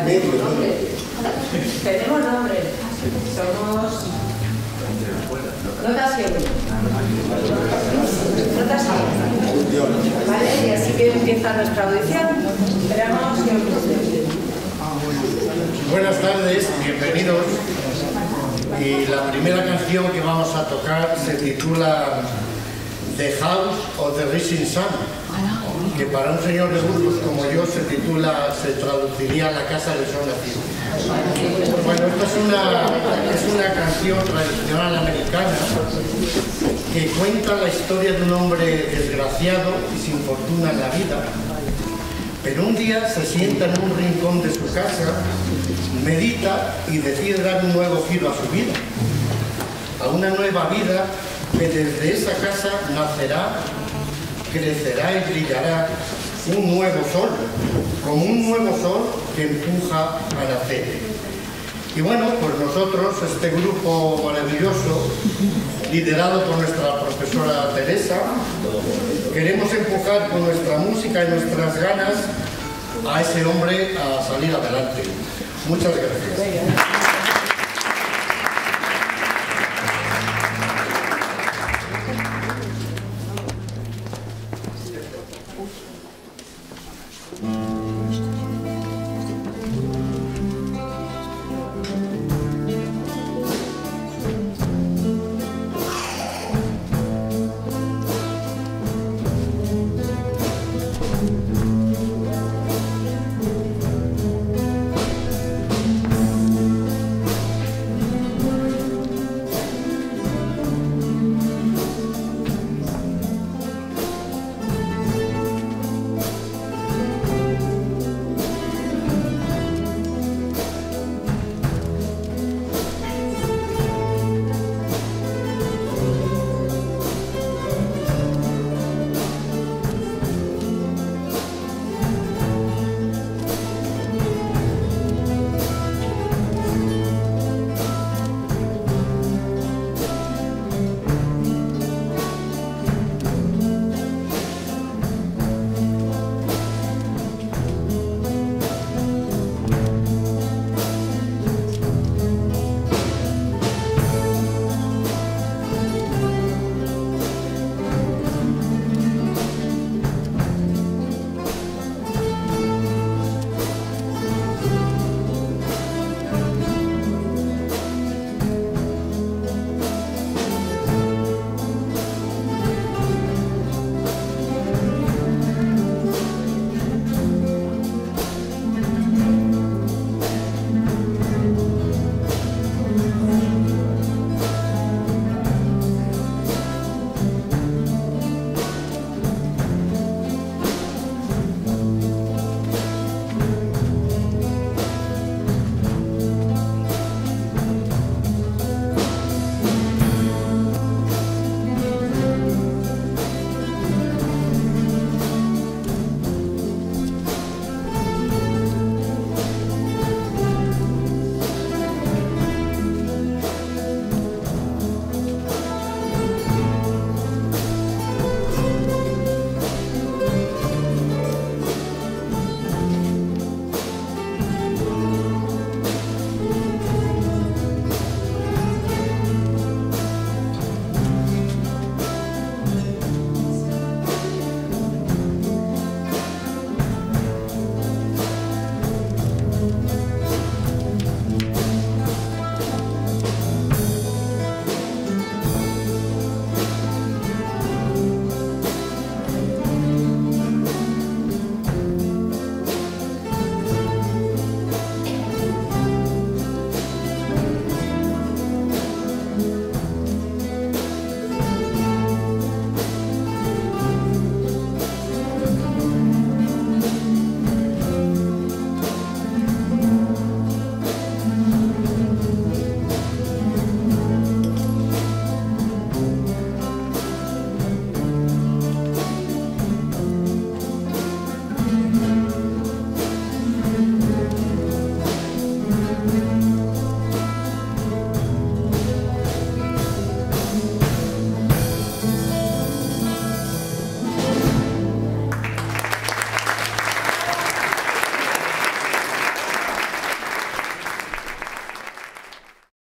Tenemos nombre. Somos Notas Siempre. Notas Siempre. Vale, y así que empieza nuestra audición. Esperamos que os guste. Buenas tardes, bienvenidos. Y la primera canción que vamos a tocar se titula The House of the Rising Sun, que para un señor de Burgos como yo se traduciría La Casa del Sol Nacido. Bueno, esta es una canción tradicional americana que cuenta la historia de un hombre desgraciado y sin fortuna en la vida, pero un día se sienta en un rincón de su casa, medita y decide dar un nuevo giro a su vida, a una nueva vida que desde esa casa nacerá, crecerá y brillará un nuevo sol, como un nuevo sol que empuja a nacer. Y bueno, pues nosotros, este grupo maravilloso, liderado por nuestra profesora Teresa, queremos empujar con nuestra música y nuestras ganas a ese hombre a salir adelante. Muchas gracias.